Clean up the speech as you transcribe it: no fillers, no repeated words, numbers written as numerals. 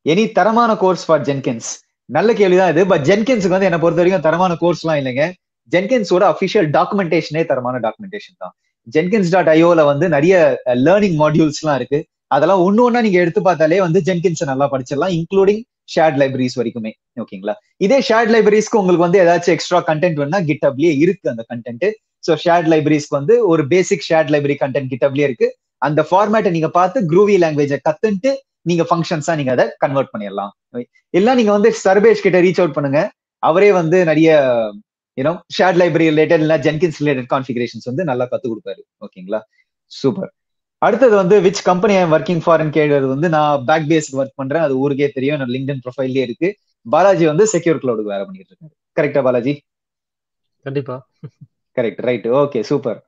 Any தரமான course for Jenkins? நல்ல கேள்விதான் இது. பட் ஜென்கின்ஸுக்கு வந்து என்ன பொறுத்த வரைக்கும் தரமான கோர்ஸ்லாம் இல்லைங்க. ஜென்கின்ஸோட அபிஷியல் டாக்குமெண்டேஷனே தரமான டாக்குமெண்டேஷன் தான். jenkins.ioல வந்து நிறைய லேர்னிங் மாடியூல்ஸ்லாம் இருக்கு. அதெல்லாம் ஒண்ணு நீங்க எடுத்து பார்த்தாலே வந்து ஜென்கின்ஸ் நல்லா படிச்சிடலாம், இன்க்ளூடிங் ஷேர்ட் லைப்ரரிஸ் வரைக்குமே. ஓகேங்களா? இதே ஷேர்ட் லைப்ரரிஸ்க்கு உங்களுக்கு வந்து ஏதாச்சும் எக்ஸ்ட்ரா கண்டென்ட் வேணும்னா கிட்டப்லயே இருக்கு அந்த கண்டென்ட். ஸோ ஷேர்ட் லைப்ரரிஸ்க்கு வந்து ஒரு பேசிக் ஷேர்ட் லைப்ரரி கண்டென்ட் கிட்டப்லயே இருக்கு. அந்த ஃபார்மேட்டை நீங்க பார்த்து குரூவி லாங்குவேஜை கத்துட்டு நீங்க ஃபங்க்ஷன்ஸா நீங்க அதை கன்வெர்ட் பண்ணிடலாம். இல்ல நீங்க வந்து சர்வேஷ் கிட்ட ரீச் அவுட் பண்ணுங்க. அவரே வந்து நிறைய ஷேர்ட் லைப்ரரி ரிலேட்டட் இல்ல ஜென்கின்ஸ் ரிலேட்டட் கான்ஃபிகரேஷன்ஸ் வந்து நல்லா கத்து கொடுப்பாரு. ஓகேங்களா? சூப்பர். அடுத்தது வந்து which company I am working ஃபார்னு கேட்கறது வந்து நான் பேக் பேஸ்க்கு ஒர்க் பண்றேன். அது ஊருக்கே தெரியும். என்னோட லிங்க்டின் ப்ரொஃபைல்லே இருக்கு. பாலாஜி வந்து செக்யூர் கிளவுடுக்கு வேலை பண்ணிட்டு இருக்காரு. கரெக்டா பாலாஜி? கண்டிப்பா. Correct, right. Okay, super.